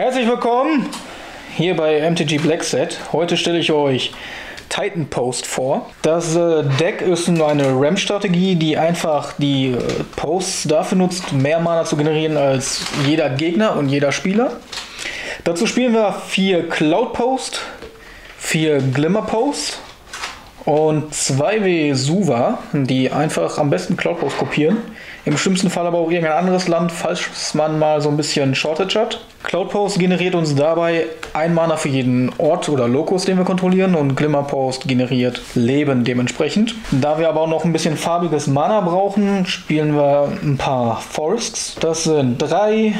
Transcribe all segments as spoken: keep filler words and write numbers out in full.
Herzlich willkommen hier bei M T G Black Set. Heute stelle ich euch Titan Post vor. Das äh, Deck ist nur eine Ram-Strategie, die einfach die äh, Posts dafür nutzt, mehr Mana zu generieren als jeder Gegner und jeder Spieler. Dazu spielen wir vier Cloud Post, vier Glimmer Post und zwei Vesuva, die einfach am besten Cloud Post kopieren. Im schlimmsten Fall aber auch irgendein anderes Land, falls man mal so ein bisschen Shortage hat. Cloud Post generiert uns dabei ein Mana für jeden Ort oder Locus, den wir kontrollieren, und Glimmer Post generiert Leben dementsprechend. Da wir aber auch noch ein bisschen farbiges Mana brauchen, spielen wir ein paar Forests. Das sind drei,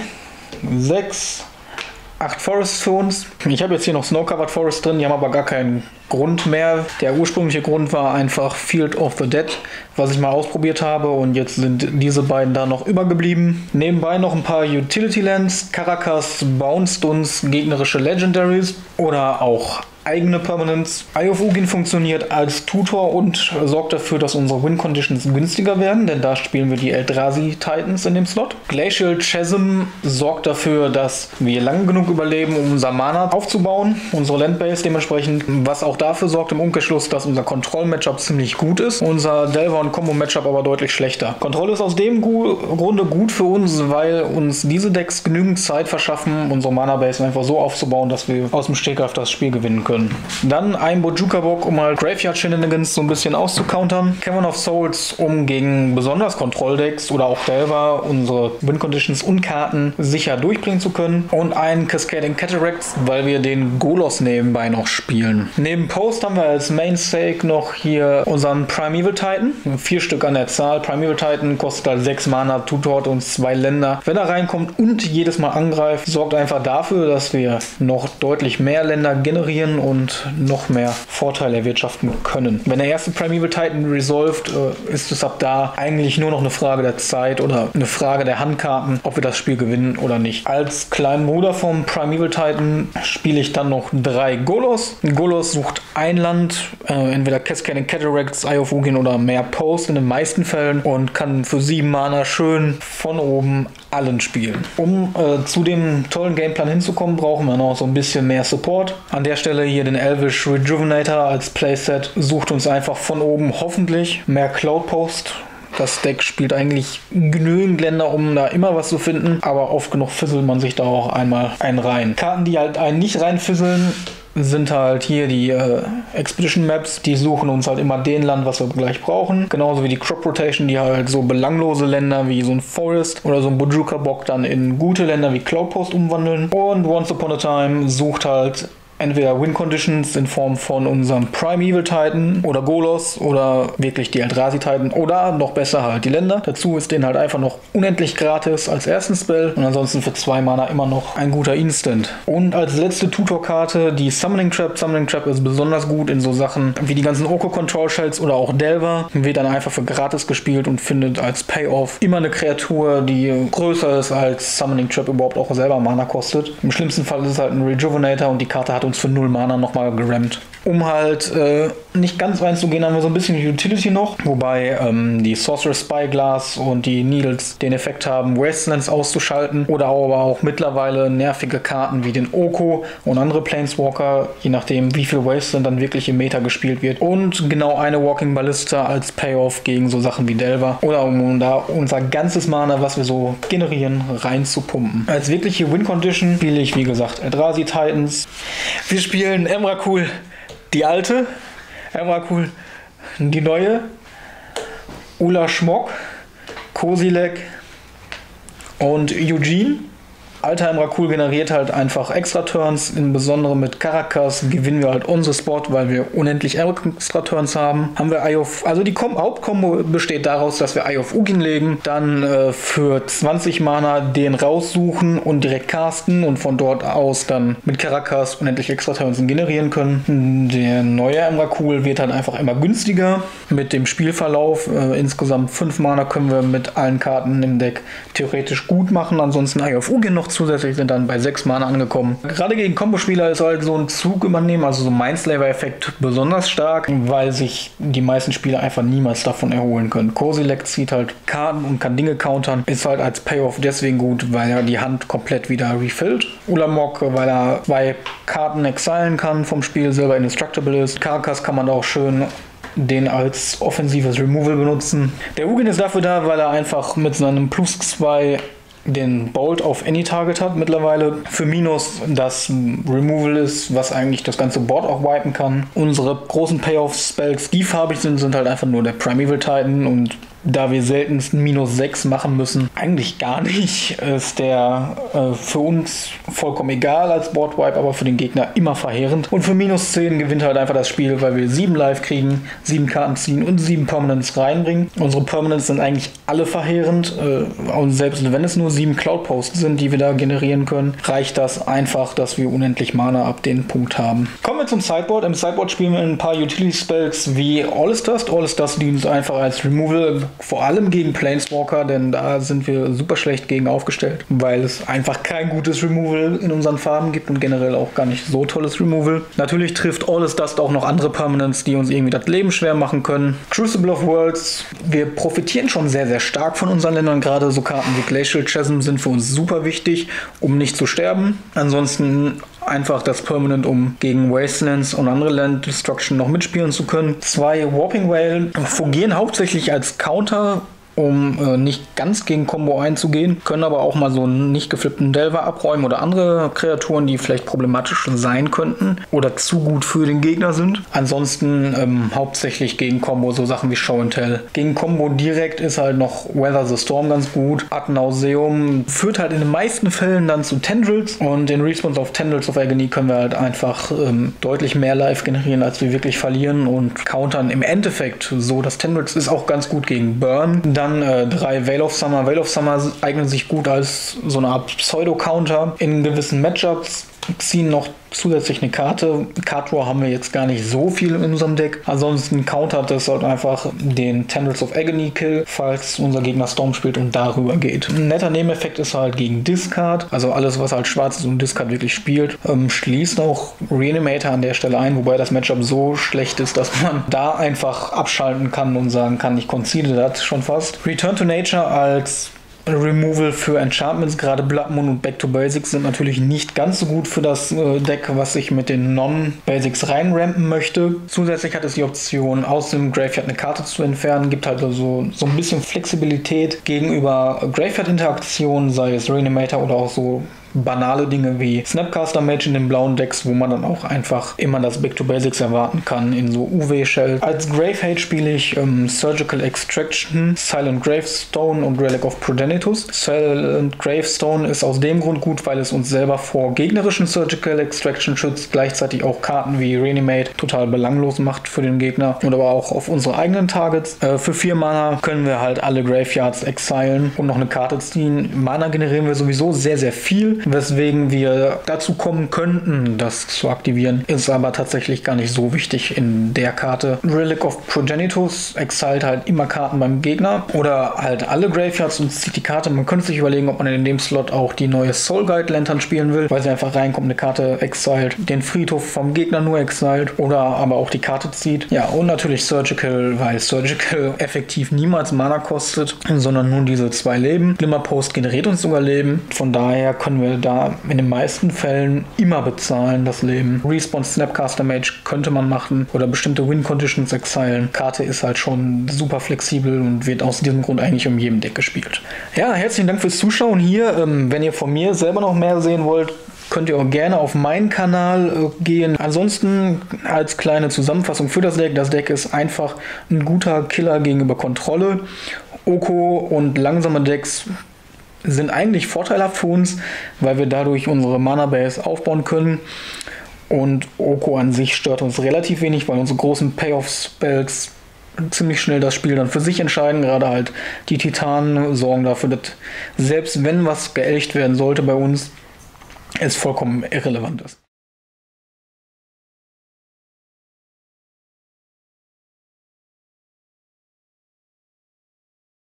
sechs, acht Forests für uns. Ich habe jetzt hier noch Snow-Covered Forest drin, die haben aber gar keinen Grund mehr. Der ursprüngliche Grund war einfach Field of the Dead, was ich mal ausprobiert habe, und jetzt sind diese beiden da noch übergeblieben. Nebenbei noch ein paar Utility Lands. Karakas bounced uns gegnerische Legendaries oder auch eigene Permanents. Eye of Ugin funktioniert als Tutor und sorgt dafür, dass unsere Win Conditions günstiger werden, denn da spielen wir die Eldrazi Titans in dem Slot. Glacial Chasm sorgt dafür, dass wir lang genug überleben, um unser Mana aufzubauen, unsere Landbase dementsprechend, was auch dafür sorgt im Umkehrschluss, dass unser Control-Matchup ziemlich gut ist, unser Delver und Combo-Matchup aber deutlich schlechter. Kontrolle ist aus dem Gu Grunde gut für uns, weil uns diese Decks genügend Zeit verschaffen, unsere Mana-Base einfach so aufzubauen, dass wir aus dem Stegreif das Spiel gewinnen können. Dann ein Bojuka-Bock, um halt Graveyard Shenanigans so ein bisschen auszukountern. Cavern of Souls, um gegen besonders Kontrolldecks oder auch Delver unsere Win-Conditions und Karten sicher durchbringen zu können. Und ein Cascading Cataracts, weil wir den Golos nebenbei noch spielen. Neben Post haben wir als Mainstake noch hier unseren Primeval Titan. Vier Stück an der Zahl. Primeval Titan kostet halt sechs Mana, tutort uns zwei Länder. Wenn er reinkommt und jedes Mal angreift, sorgt einfach dafür, dass wir noch deutlich mehr Länder generieren und noch mehr Vorteile erwirtschaften können. Wenn der erste Primeval Titan resolved, äh, ist es ab da eigentlich nur noch eine Frage der Zeit oder eine Frage der Handkarten, ob wir das Spiel gewinnen oder nicht. Als kleinen Bruder vom Primeval Titan spiele ich dann noch drei Golos. Golos sucht ein Land, äh, entweder Cascading Cataracts, Eye of Ugin oder mehr Post in den meisten Fällen, und kann für sieben Mana schön von oben allen spielen. Um äh, zu dem tollen Gameplan hinzukommen, brauchen wir noch so ein bisschen mehr Support. An der Stelle hier den Elvish Rejuvenator als Playset, sucht uns einfach von oben hoffentlich mehr Cloud Post. Das Deck spielt eigentlich genügend Länder, um da immer was zu finden, aber oft genug fisselt man sich da auch einmal einen rein. Karten, die halt einen nicht reinfisseln, sind halt hier die äh, Expedition Maps, die suchen uns halt immer den Land, was wir gleich brauchen. Genauso wie die Crop Rotation, die halt so belanglose Länder wie so ein Forest oder so ein Bojuka Bock dann in gute Länder wie Cloud Post umwandeln. Und Once Upon a Time sucht halt entweder Win Conditions in Form von unserem Primeval Titan oder Golos oder wirklich die Eldrazi Titan oder noch besser halt die Länder. Dazu ist den halt einfach noch unendlich gratis als ersten Spell und ansonsten für zwei Mana immer noch ein guter Instant. Und als letzte Tutor-Karte die Summoning Trap. Summoning Trap ist besonders gut in so Sachen wie die ganzen Oko Control Shells oder auch Delver. Wird dann einfach für gratis gespielt und findet als Payoff immer eine Kreatur, die größer ist als Summoning Trap überhaupt auch selber Mana kostet. Im schlimmsten Fall ist es halt ein Rejuvenator und die Karte hat uns für null Mana nochmal gerammt. Um halt äh, nicht ganz reinzugehen, haben wir so ein bisschen Utility noch, wobei ähm, die Sorcerer Spyglass und die Needles den Effekt haben, Wastelands auszuschalten, oder aber auch mittlerweile nervige Karten wie den Oko und andere Planeswalker, je nachdem wie viel Wasteland dann wirklich im Meta gespielt wird, und genau eine Walking Ballista als Payoff gegen so Sachen wie Delver, oder um da unser ganzes Mana, was wir so generieren, reinzupumpen. Als wirkliche Win Condition spiele ich, wie gesagt, Eldrazi Titans. Wir spielen Emrakul, die alte, Emrakul, die neue, Ula Schmock, Kozilek und Eugene. Alter Emrakul generiert halt einfach extra Turns, insbesondere mit Karakas gewinnen wir halt on the spot, weil wir unendlich extra Turns haben. Haben wir Eye of, also die Hauptkombo besteht daraus, dass wir Eye of Ugin legen, dann äh, für zwanzig Mana den raussuchen und direkt casten und von dort aus dann mit Karakas unendlich extra Turns generieren können. Der neue Emrakul wird halt einfach immer günstiger mit dem Spielverlauf. Äh, insgesamt fünf Mana können wir mit allen Karten im Deck theoretisch gut machen, ansonsten Eye of Ugin noch zusätzlich, sind dann bei sechs Mana angekommen. Gerade gegen Kombospieler ist halt so ein Zug übernehmen, also so Mindslaver-Effekt besonders stark, weil sich die meisten Spieler einfach niemals davon erholen können. Kozilek zieht halt Karten und kann Dinge countern, ist halt als Payoff deswegen gut, weil er die Hand komplett wieder refillt. Ulamog, weil er zwei Karten exilen kann vom Spiel, selber indestructible ist. Karkas kann man auch schön den als offensives Removal benutzen. Der Ugin ist dafür da, weil er einfach mit seinem Plus zwei den Bolt auf Any Target hat mittlerweile. Für Minus das Removal ist, was eigentlich das ganze Board auch wipen kann. Unsere großen Payoff-Spells, die farbig sind, sind halt einfach nur der Primeval Titan, und da wir seltenst minus sechs machen müssen, eigentlich gar nicht, ist der äh, für uns vollkommen egal als Boardwipe, aber für den Gegner immer verheerend. Und für minus zehn gewinnt halt einfach das Spiel, weil wir sieben Live kriegen, sieben Karten ziehen und sieben Permanents reinbringen. Unsere Permanents sind eigentlich alle verheerend, äh, und selbst wenn es nur sieben Cloud Posts sind, die wir da generieren können, reicht das einfach, dass wir unendlich Mana ab den Punkt haben. Kommen wir zum Sideboard. Im Sideboard spielen wir ein paar Utility Spells wie All-Is Dust. All-Is Dust dient einfach als Removal, vor allem gegen Planeswalker, denn da sind wir super schlecht gegen aufgestellt, weil es einfach kein gutes Removal in unseren Farben gibt und generell auch gar nicht so tolles Removal. Natürlich trifft All-Is Dust auch noch andere Permanents, die uns irgendwie das Leben schwer machen können. Crucible of Worlds, wir profitieren schon sehr, sehr stark von unseren Ländern. Gerade so Karten wie Glacial Chasm sind für uns super wichtig, um nicht zu sterben. Ansonsten einfach das Permanent, um gegen Wastelands und andere Land Destruction noch mitspielen zu können. Zwei Warping Whale fungieren hauptsächlich als Counter, um äh, nicht ganz gegen Combo einzugehen, können aber auch mal so einen nicht geflippten Delver abräumen oder andere Kreaturen, die vielleicht problematisch sein könnten oder zu gut für den Gegner sind. Ansonsten ähm, hauptsächlich gegen Combo so Sachen wie Show and Tell. Gegen Combo direkt ist halt noch Weather the Storm ganz gut. Ad Nauseum führt halt in den meisten Fällen dann zu Tendrils, und in Response auf Tendrils of Agony können wir halt einfach ähm, deutlich mehr Life generieren, als wir wirklich verlieren, und countern im Endeffekt so. Das Tendrils ist auch ganz gut gegen Burn. Dann äh, drei Veil of Summer. Veil of Summer eignen sich gut als so eine Art Pseudo-Counter. In gewissen Matchups ziehen noch zusätzlich eine Karte. Card Draw haben wir jetzt gar nicht so viel in unserem Deck. Ansonsten countert es halt einfach den Tendrils of Agony Kill, falls unser Gegner Storm spielt und darüber geht. Ein netter Nebeneffekt ist halt gegen Discard, also alles, was halt schwarz ist und Discard wirklich spielt, ähm, schließt auch Reanimator an der Stelle ein, wobei das Matchup so schlecht ist, dass man da einfach abschalten kann und sagen kann, ich concede das schon fast. Return to Nature als Removal für Enchantments, gerade Blood Moon und Back to Basics, sind natürlich nicht ganz so gut für das äh, Deck, was ich mit den Non-Basics reinrampen möchte. Zusätzlich hat es die Option, aus dem Graveyard eine Karte zu entfernen, gibt halt so, so ein bisschen Flexibilität gegenüber Graveyard-Interaktionen, sei es Reanimator oder auch so banale Dinge wie Snapcaster Mage in den blauen Decks, wo man dann auch einfach immer das Back to Basics erwarten kann in so U W-Shells. Als Gravehate spiele ich ähm, Surgical Extraction, Silent Gravestone und Relic of Progenitus. Silent Gravestone ist aus dem Grund gut, weil es uns selber vor gegnerischen Surgical Extraction schützt, gleichzeitig auch Karten wie Reanimate total belanglos macht für den Gegner und aber auch auf unsere eigenen Targets. Äh, für vier Mana können wir halt alle Graveyards exilen und noch eine Karte ziehen. Mana generieren wir sowieso sehr, sehr viel, weswegen wir dazu kommen könnten, das zu aktivieren, ist aber tatsächlich gar nicht so wichtig in der Karte. Relic of Progenitus exilt halt immer Karten beim Gegner oder halt alle Graveyards und zieht die Karte. Man könnte sich überlegen, ob man in dem Slot auch die neue Soul Guide Lantern spielen will, weil sie einfach reinkommt, eine Karte exilt, den Friedhof vom Gegner nur exilt oder aber auch die Karte zieht. Ja, und natürlich Surgical, weil Surgical effektiv niemals Mana kostet, sondern nur diese zwei Leben. Glimmerpost generiert uns sogar Leben, von daher können wir da in den meisten Fällen immer bezahlen, das Leben. Response Snapcaster Mage könnte man machen oder bestimmte Win Conditions exilen. Karte ist halt schon super flexibel und wird aus diesem Grund eigentlich um jedem Deck gespielt. Ja, herzlichen Dank fürs Zuschauen hier. Ähm, wenn ihr von mir selber noch mehr sehen wollt, könnt ihr auch gerne auf meinen Kanal äh, gehen. Ansonsten als kleine Zusammenfassung für das Deck. Das Deck ist einfach ein guter Killer gegenüber Kontrolle. Oko und langsame Decks sind eigentlich vorteilhaft für uns, weil wir dadurch unsere Mana-Base aufbauen können. Und Oko an sich stört uns relativ wenig, weil unsere großen Payoff-Spells ziemlich schnell das Spiel dann für sich entscheiden. Gerade halt die Titanen sorgen dafür, dass selbst wenn was geelcht werden sollte bei uns, es vollkommen irrelevant ist.